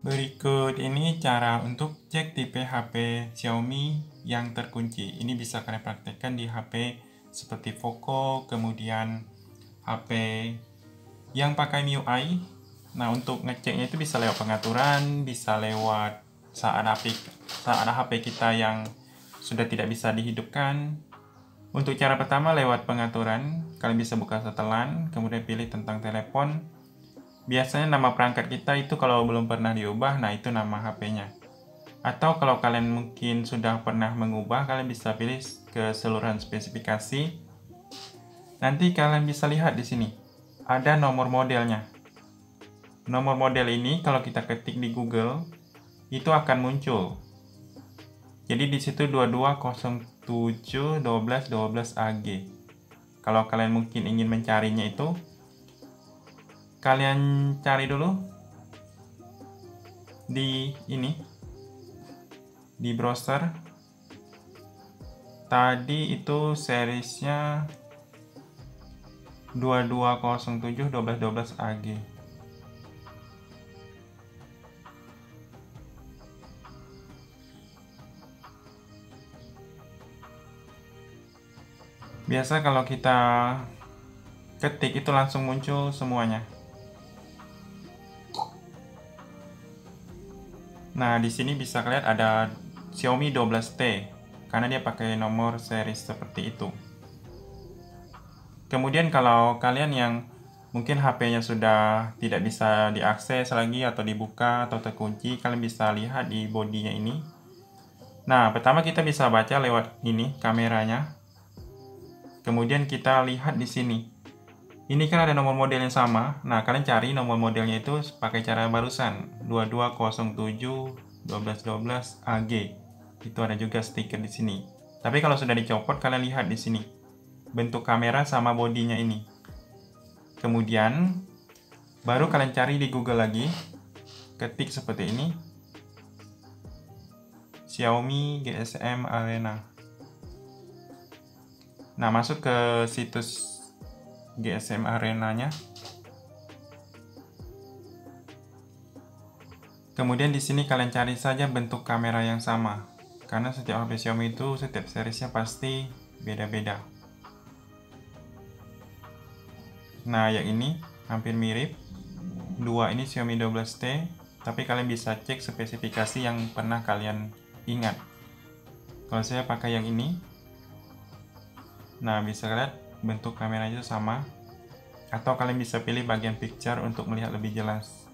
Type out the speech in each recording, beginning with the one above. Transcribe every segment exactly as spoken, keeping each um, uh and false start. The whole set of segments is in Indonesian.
Berikut ini cara untuk cek tipe H P Xiaomi yang terkunci. Ini bisa kalian praktekkan di H P seperti Poco, kemudian H P yang pakai M I U I. Nah, untuk ngeceknya itu bisa lewat pengaturan, bisa lewat saat H P, saat H P kita yang sudah tidak bisa dihidupkan. Untuk cara pertama lewat pengaturan, kalian bisa buka setelan, kemudian pilih tentang telepon. Biasanya nama perangkat kita itu kalau belum pernah diubah, nah itu nama H P-nya. Atau kalau kalian mungkin sudah pernah mengubah, kalian bisa pilih keseluruhan spesifikasi. Nanti kalian bisa lihat di sini, ada nomor modelnya. Nomor model ini kalau kita ketik di Google, itu akan muncul. Jadi di situ dua dua nol tujuh satu dua satu dua A G. Kalau kalian mungkin ingin mencarinya itu, kalian cari dulu di ini, di browser. Tadi itu seriesnya dua dua nol tujuh satu dua satu dua A G. Biasa kalau kita ketik itu langsung muncul semuanya. Nah, di sini bisa kalian ada Xiaomi dua belas T karena dia pakai nomor series seperti itu. Kemudian kalau kalian yang mungkin H P-nya sudah tidak bisa diakses lagi atau dibuka atau terkunci, kalian bisa lihat di bodinya ini. Nah, pertama kita bisa baca lewat ini kameranya. Kemudian kita lihat di sini. Ini kan ada nomor model yang sama. Nah, kalian cari nomor modelnya itu pakai cara barusan, dua dua nol tujuh satu dua satu dua A G. Itu ada juga stiker di sini. Tapi kalau sudah dicopot, kalian lihat di sini. Bentuk kamera sama bodinya ini. Kemudian baru kalian cari di Google lagi. Ketik seperti ini. Xiaomi G S M Arena. Nah, masuk ke situs G S M Arena-nya. Kemudian di sini kalian cari saja bentuk kamera yang sama. Karena setiap H P Xiaomi itu setiap seriesnya pasti beda-beda. Nah, yang ini hampir mirip. Dua ini Xiaomi dua belas T, tapi kalian bisa cek spesifikasi yang pernah kalian ingat. Kalau saya pakai yang ini. Nah, bisa lihat bentuk kameranya itu sama. Atau kalian bisa pilih bagian picture untuk melihat lebih jelas.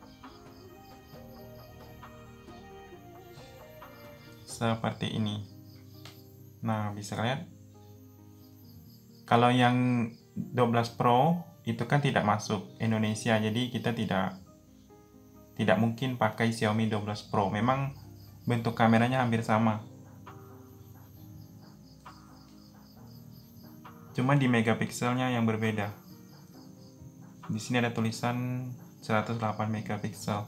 Seperti ini. Nah, bisa lihat. Kalau yang dua belas Pro itu kan tidak masuk Indonesia, jadi kita tidak tidak mungkin pakai Xiaomi dua belas Pro. Memang bentuk kameranya hampir sama. Cuma di megapikselnya yang berbeda. Di sini ada tulisan seratus delapan megapiksel.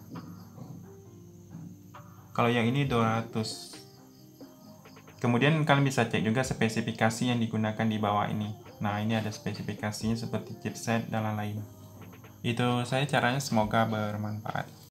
Kalau yang ini dua ratus. Kemudian kalian bisa cek juga spesifikasi yang digunakan di bawah ini. Nah, ini ada spesifikasinya seperti chipset dan lain-lain. Itu saya caranya, semoga bermanfaat.